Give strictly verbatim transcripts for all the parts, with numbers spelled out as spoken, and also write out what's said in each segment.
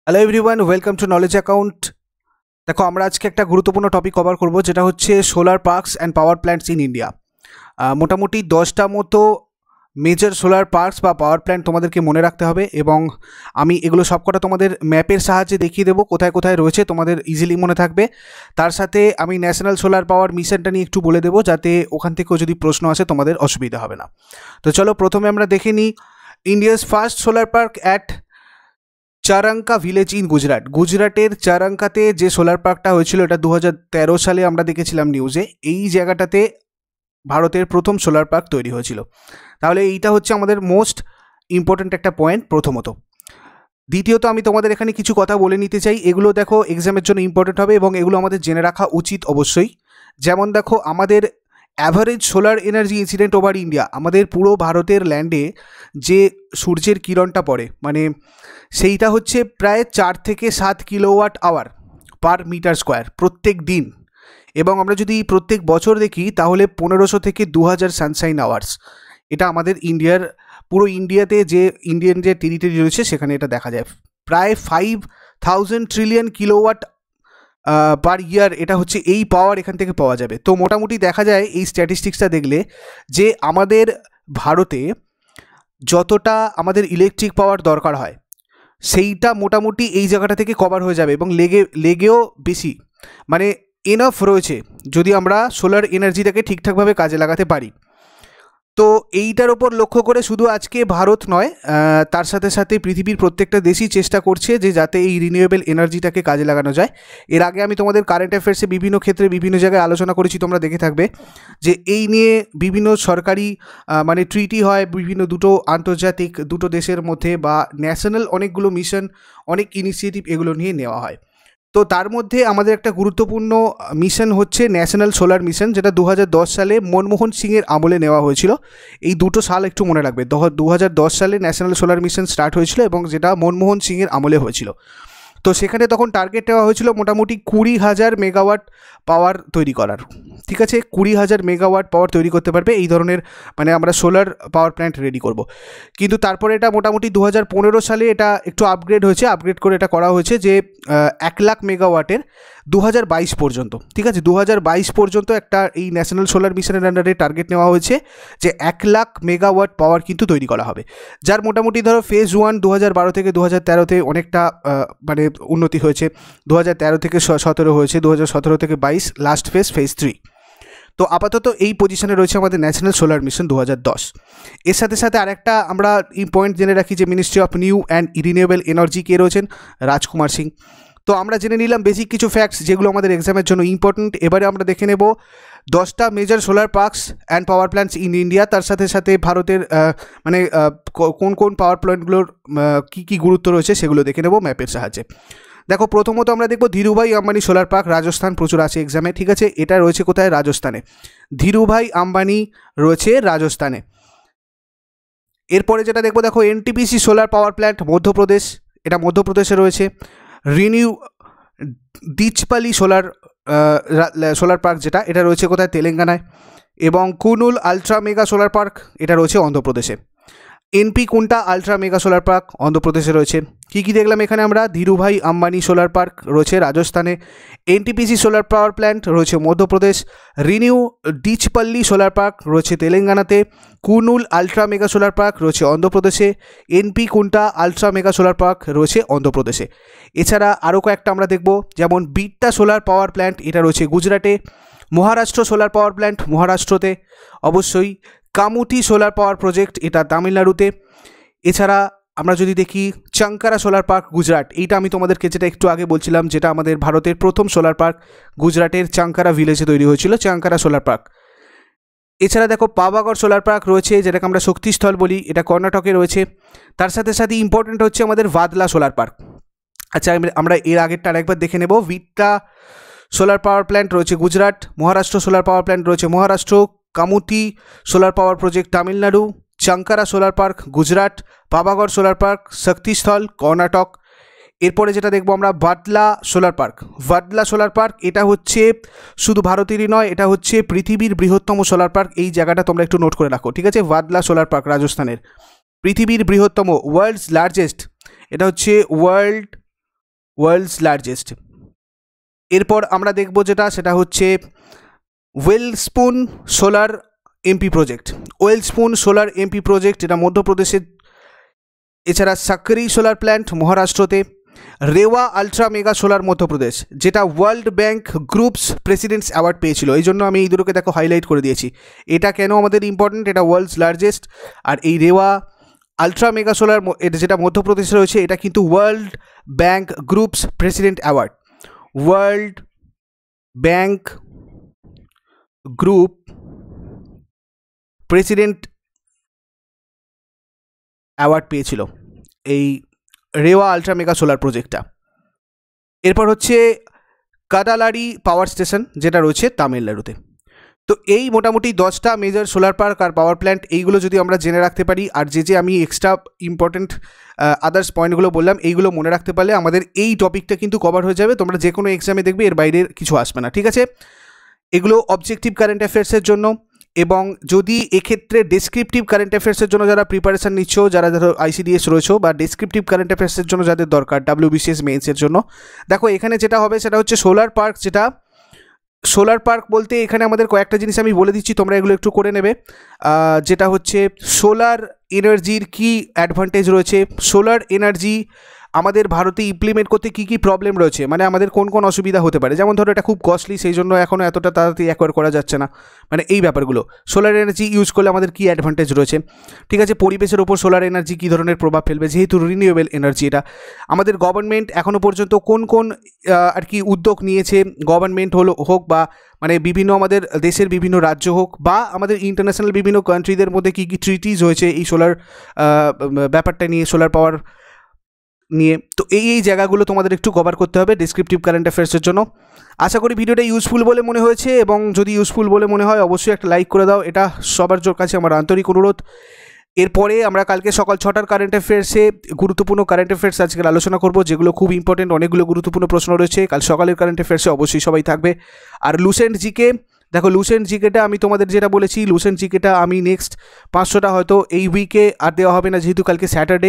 Hello everyone, welcome to knowledge account. দেখো, আমরা আজকে একটা গুরুত্বপূর্ণ টপিক কভার করব, যেটা হচ্ছে solar parks and power plants in India. মোটামুটি দশটা মতো মেজর সোলার পার্কস বা পাওয়ার প্ল্যান্ট তোমাদেরকে মনে রাখতে হবে, এবং আমি এগুলো সবকটা তোমাদের ম্যাপের সাহায্যে দেখিয়ে দেবো কোথায় কোথায় রয়েছে, তোমাদের ইজিলি মনে থাকবে। তার সাথে আমি ন্যাশনাল সোলার পাওয়ার মিশনটা নিয়ে একটু বলে দেবো, যাতে ওখান থেকেও যদি প্রশ্ন আসে তোমাদের অসুবিধা হবে না। তো চলো প্রথমে আমরা দেখে নিই India's first solar park at Charanka village in Gujarat. গুজরাটের চারাঙ্কাতে যে সোলার পার্কটা হয়েছিল, এটা দু হাজার তেরো সালে আমরা দেখেছিলাম নিউজে। এই জায়গাটাতে ভারতের প্রথম সোলার পার্ক তৈরি হয়েছিল। তাহলে এইটা হচ্ছে আমাদের মোস্ট ইম্পর্ট্যান্ট একটা পয়েন্ট প্রথমত। দ্বিতীয়ত, আমি তোমাদের এখানে কিছু কথা বলে নিতে চাই। এগুলো দেখো এক্সামের জন্য ইম্পর্ট্যান্ট হবে এবং এগুলো আমাদের জেনে রাখা উচিত অবশ্যই। যেমন দেখো, আমাদের average solar energy incident over India, আমাদের পুরো ভারতের ল্যান্ডে যে সূর্যের কিরণটা পড়ে, মানে সেইটা হচ্ছে প্রায় চার থেকে সাত kilowatt hour per meter square প্রত্যেক দিন। এবং আমরা যদি প্রত্যেক বছর দেখি তাহলে পনেরোশো থেকে দু হাজার সানশাইন আওয়ার্স। এটা আমাদের ইন্ডিয়ার পুরো ইন্ডিয়াতে যে ইন্ডিয়ান যে টেরিটরি রয়েছে সেখানে এটা দেখা যায়। প্রায় five thousand trillion kilowatt per year, এটা হচ্ছে এই পাওয়ার এখান থেকে পাওয়া যাবে। তো মোটামুটি দেখা যায় এই স্ট্যাটিস্টিক্সটা দেখলে যে আমাদের ভারতে যতটা আমাদের ইলেকট্রিক পাওয়ার দরকার হয় সেইটা মোটামুটি এই জায়গাটা থেকে কভার হয়ে যাবে, এবং লেগে লেগেও বেশি, মানে এনাফ রয়েছে যদি আমরা সোলার এনার্জিটাকে ঠিকঠাকভাবে কাজে লাগাতে পারি। তো এইটার ওপর লক্ষ্য করে শুধু আজকে ভারত নয়, তার সাথে সাথে পৃথিবীর প্রত্যেকটা দেশই চেষ্টা করছে যে যাতে এই রিনিউয়েবল এনার্জিটাকে কাজে লাগানো যায়। এর আগে আমি তোমাদের কারেন্ট অ্যাফেয়ার্সে বিভিন্ন ক্ষেত্রে বিভিন্ন জায়গায় আলোচনা করেছি, তোমরা দেখে থাকবে যে এই নিয়ে বিভিন্ন সরকারি মানে ট্রিটি হয় বিভিন্ন দুটো আন্তর্জাতিক দুটো দেশের মধ্যে, বা ন্যাশনাল অনেকগুলো মিশন, অনেক ইনিশিয়েটিভ এগুলো নিয়ে নেওয়া হয়। তো তার মধ্যে আমাদের একটা গুরুত্বপূর্ণ মিশন হচ্ছে ন্যাশনাল সোলার মিশন, যেটা দু হাজার দশ সালে মনমোহন সিংয়ের আমলে নেওয়া হয়েছিল। এই দুটো সাল একটু মনে রাখবে, দু হাজার দশ সালে ন্যাশনাল সোলার মিশন স্টার্ট হয়েছিল এবং যেটা মনমোহন সিংয়ের আমলে হয়েছিল। তো সেখানে তখন টার্গেট নেওয়া হয়েছিল মোটামুটি কুড়ি হাজার মেগাওয়াট পাওয়ার তৈরি করার। ঠিক আছে, কুড়ি হাজার মেগাওয়াট পাওয়ার তৈরি করতে পারবে এই ধরনের, মানে আমরা সোলার পাওয়ার প্ল্যান্ট রেডি করব। কিন্তু তারপরে এটা মোটামুটি দু হাজার পনেরো সালে এটা একটু আপগ্রেড হয়েছে, আপগ্রেড করে এটা করা হয়েছে যে এক লাখ মেগাওয়াটের দু হাজার বাইশ পর্যন্ত। ঠিক আছে, দু হাজার বাইশ পর্যন্ত একটা এই ন্যাশনাল সোলার মিশনের আন্ডারে টার্গেট নেওয়া হয়েছে যে এক লাখ মেগাওয়াট পাওয়ার কিন্তু তৈরি করা হবে, যার মোটামুটি ধরো ফেজ ওয়ান দু হাজার বারো থেকে দু হাজার তেরোতে অনেকটা মানে উন্নতি হয়েছে। দু হাজার তেরো থেকে সতেরো হয়েছে, দু হাজার সতেরো থেকে বাইশ লাস্ট ফেজ ফেজ থ্রি। তো আপাতত এই পজিশনে রয়েছে আমাদের ন্যাশনাল সোলার মিশন দু হাজার দশ। এর সাথে সাথে আরেকটা আমরা এই পয়েন্ট জেনে রাখি যে ministry of new and renewable energy কে রয়েছেন, রাজকুমার সিং। তো আমরা জেনে নিলাম বেসিক কিছু ফ্যাক্টস যেগুলো আমাদের এক্সামের জন্য ইম্পর্টেন্ট। এবারে আমরা দেখে নেব দশটা major solar parks and power plants in India, তার সাথে সাথে ভারতের মানে কোন কোন পাওয়ার প্ল্যান্টগুলোর কী কী গুরুত্ব রয়েছে সেগুলো দেখে নেব ম্যাপের সাহায্যে। দেখো, প্রথমত আমরা দেখব ধীরুভাই আম্বানি সোলার পার্ক, রাজস্থান, প্রচুর আছে এক্সামে। ঠিক আছে, এটা রয়েছে কোথায়? রাজস্থানে। ধীরুভাই আম্বানি রয়েছে রাজস্থানে। এরপরে যেটা দেখবো, দেখো NTPC solar power plant, Madhya Pradesh, এটা মধ্যপ্রদেশে রয়েছে। Renew Dichpalli solar solar park যেটা, এটা রয়েছে কোথায়? তেলেঙ্গানায়। এবং Kurnool ultra mega solar park, এটা রয়েছে অন্ধ্রপ্রদেশে। NP Kunta ultra mega solar park অন্ধ্রপ্রদেশে রয়েছে। কী কী দেখলাম এখানে আমরা? ধীরুভাই আম্বানি সোলার পার্ক রয়েছে রাজস্থানে, এনটিপিসি সোলার পাওয়ার প্ল্যান্ট রয়েছে Madhya Pradesh, renew Dichpalli solar park রয়েছে তেলেঙ্গানাতে, Kurnool ultra mega solar park রয়েছে অন্ধ্রপ্রদেশে, NP Kunta ultra mega solar park রয়েছে অন্ধ্রপ্রদেশে। এছাড়া আরও কয়েকটা আমরা দেখব, যেমন বিট্টা সোলার পাওয়ার প্ল্যান্ট, এটা রয়েছে গুজরাটে। মহারাষ্ট্র সোলার পাওয়ার প্ল্যান্ট মহারাষ্ট্রতে অবশ্যই। কামুটি সোলার পাওয়ার প্রজেক্ট, এটা তামিলনাড়ুতে। এছাড়া আমরা যদি দেখি চাঙ্কারা সোলার পার্ক, গুজরাট, এইটা আমি তোমাদেরকে যেটা একটু আগে বলছিলাম, যেটা আমাদের ভারতের প্রথম সোলার পার্ক গুজরাটের চাঙ্কারা ভিলেজে তৈরি হয়েছিল, চাঙ্কারা সোলার পার্ক। এছাড়া দেখো পাভাগড় সোলার পার্ক রয়েছে, যেটাকে আমরা শক্তিস্থল বলি, এটা কর্ণাটকে রয়েছে। তার সাথে সাথে ইম্পর্টেন্ট হচ্ছে আমাদের ভাদলা সোলার পার্ক। আচ্ছা, আমরা এর আগেরটা আরেকবার দেখে নেব। ভিট্টা সোলার পাওয়ার প্ল্যান্ট রয়েছে Gujarat, Maharashtra solar power plant রয়েছে Maharashtra, Kamuthi solar power project Tamil Nadu, Charanka solar park Gujarat, Pavagada solar park Shakti Sthala Karnataka. এরপরে যেটা দেখবো আমরা Bhadla solar park. Bhadla solar park এটা হচ্ছে শুধু ভারতেরই নয়, এটা হচ্ছে পৃথিবীর বৃহত্তম সোলার পার্ক। এই জায়গাটা তোমরা একটু নোট করে রাখো, ঠিক আছে? ভাদলা সোলার পার্ক রাজস্থানের, পৃথিবীর বৃহত্তম, ওয়ার্ল্ডস লার্জেস্ট, এটা হচ্ছে ওয়ার্ল্ড ওয়ার্ল্ডস লার্জেস্ট। এরপর আমরা দেখব যেটা সেটা হচ্ছে Welspun solar MP project. Welspun solar MP project এটা মধ্যপ্রদেশের। এছাড়া সাকরি সোলার প্ল্যান্ট মহারাষ্ট্রতে। Rewa ultra mega solar Madhya Pradesh, যেটা world bank groups presidents award পেয়েছিল। এই জন্য আমি এই দুটোকে দেখো হাইলাইট করে দিয়েছি। এটা কেন আমাদের ইম্পর্টেন্ট, এটা ওয়ার্ল্ডস লার্জেস্ট। আর এই রেওয়া আলট্রা মেগা সোলার এটা যেটা মধ্যপ্রদেশে রয়েছে এটা কিন্তু world bank groups president award. World bank group president award পেয়েছিল এই রেওয়া আলট্রা মেগা সোলার প্রজেক্টটা। এরপর হচ্ছে কাদালারি পাওয়ার স্টেশন, যেটা রয়েছে তামিলনাড়ুতে। তো এই মোটামুটি দশটা মেজর সোলার পার্ক আর পাওয়ার প্ল্যান্ট, এইগুলো যদি আমরা জেনে রাখতে পারি, আর যে যে আমি এক্সট্রা ইম্পর্টেন্ট আদার্স পয়েন্টগুলো বললাম, এইগুলো মনে রাখতে পারলে আমাদের এই টপিকটা কিন্তু কভার হয়ে যাবে। তোমরা যে কোনো এক্সামে দেখবে এর বাইরে কিছু আসবে না, ঠিক আছে? এগুলো অবজেক্টিভ কারেন্ট অ্যাফেয়ার্সের জন্য, এবং যদি এক্ষেত্রে ডেসক্রিপটিভ কারেন্ট অ্যাফেয়ার্সের জন্য যারা প্রিপারেশান নিচ্ছ, যারা ধরো আইসিডিএস রয়েছে, বা ডেসক্রিপটিভ কারেন্ট অ্যাফেয়ার্সের জন্য যাদের দরকার ডাব্লিউবিসিএস মেইনসের জন্য, দেখো এখানে যেটা হবে সেটা হচ্ছে সোলার পার্ক। যেটা সোলার পার্ক বলতে এখানে আমাদের কয়েকটা জিনিস আমি বলে দিচ্ছি, তোমরা এগুলো একটু করে নেবে। যেটা হচ্ছে সোলার এনার্জির কী অ্যাডভান্টেজ রয়েছে, সোলার এনার্জি আমাদের ভারতে ইমপ্লিমেন্ট করতে কী কী প্রবলেম রয়েছে, মানে আমাদের কোন কোন অসুবিধা হতে পারে। যেমন ধরো এটা খুব কস্টলি, সেই জন্য এখনও এতটা তাড়াতাড়ি অ্যাকোয়ার করা যাচ্ছে না, মানে এই ব্যাপারগুলো। সোলার এনার্জি ইউজ করলে আমাদের কী অ্যাডভান্টেজ রয়েছে, ঠিক আছে? পরিবেশের ওপর সোলার এনার্জি কী ধরনের প্রভাব ফেলবে, যেহেতু রিনিউয়েবল এনার্জি এটা। আমাদের গভর্নমেন্ট এখনও পর্যন্ত কোন কোন আর কি উদ্যোগ নিয়েছে, গভর্নমেন্ট হলো হোক বা মানে বিভিন্ন আমাদের দেশের বিভিন্ন রাজ্য হোক, বা আমাদের ইন্টারন্যাশনাল বিভিন্ন কান্ট্রিদের মধ্যে কী কী ট্রিটিজ হয়েছে এই সোলার ব্যাপারটা নিয়ে, সোলার পাওয়ার নিয়ে। তো এই এই জায়গাগুলো তোমাদের একটু কভার করতে হবে ডেসক্রিপটিভ কারেন্ট অ্যাফেয়ার্সের জন্য। আশা করি ভিডিওটা ইউজফুল বলে মনে হয়েছে, এবং যদি ইউজফুল বলে মনে হয় অবশ্যই একটা লাইক করে দাও, এটা সবার কাছে আমার আন্তরিক অনুরোধ। এরপরে আমরা কালকে সকাল ছটার কারেন্ট অ্যাফেয়ার্সে গুরুত্বপূর্ণ কারেন্ট অ্যাফেয়ার্স আজকে আলোচনা করব, যেগুলো খুব ইম্পর্টেন্ট, অনেকগুলো গুরুত্বপূর্ণ প্রশ্ন রয়েছে। কাল সকালের কারেন্ট অ্যাফেয়ার্সে অবশ্যই সবাই থাকবে। আর লুসেন্ট জিকে, দেখো লুসেন্ট জিকেটা আমি তোমাদের যেটা বলেছি, লুসেন্ট জিকেটা আমি নেক্সট পাঁচশোটা হয়তো এই উইকে আর দেওয়া হবে না, যেহেতু কালকে স্যাটারডে।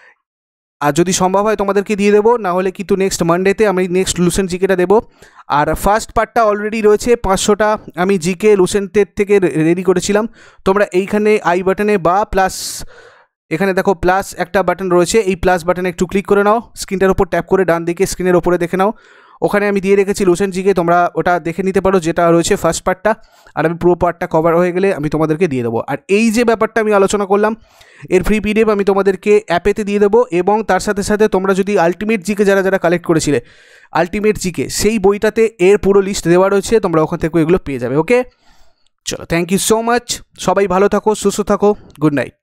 আর যদি সম্ভব হয় তোমাদেরকে দিয়ে দেবো, না হলে কিন্তু নেক্সট মানডেতে আমি নেক্সট লুসেন্ট জিকেটা দেবো। আর ফার্স্ট পার্টটা অলরেডি রয়েছে, পাঁচশোটা আমি জিকে লুসেন্টের থেকে রেডি করেছিলাম। তোমরা এইখানে আই বাটনে বা প্লাস, এখানে দেখো প্লাস একটা বাটন রয়েছে, এই প্লাস বাটনে একটু ক্লিক করে নাও, স্ক্রিনটার ওপর ট্যাপ করে ডান দিকে স্ক্রিনের ওপরে দেখে নাও, ওখানে আমি দিয়ে রেখেছি লুসেন্ট জিকে, তোমরা ওটা দেখে নিতে পারো, যেটা রয়েছে ফার্স্ট পার্টটা। আর আমি পুরো পার্টটা কভার হয়ে গেলে আমি তোমাদেরকে দিয়ে দেবো। আর এই যে ব্যাপারটা আমি আলোচনা করলাম, এর ফ্রি পিডিএফ আমি তোমাদেরকে অ্যাপেতে দিয়ে দেবো, এবং তার সাথে সাথে তোমরা যদি আলটিমেট জিকে যারা যারা কালেক্ট করেছিলে, আলটিমেট জিকে সেই বইটাতে এর পুরো লিস্ট দেওয়া রয়েছে, তোমরা ওখান থেকে এগুলো পেয়ে যাবে। ওকে, চলো, থ্যাংক ইউ সো মাচ, সবাই ভালো থাকো, সুস্থ থাকো, গুড নাইট।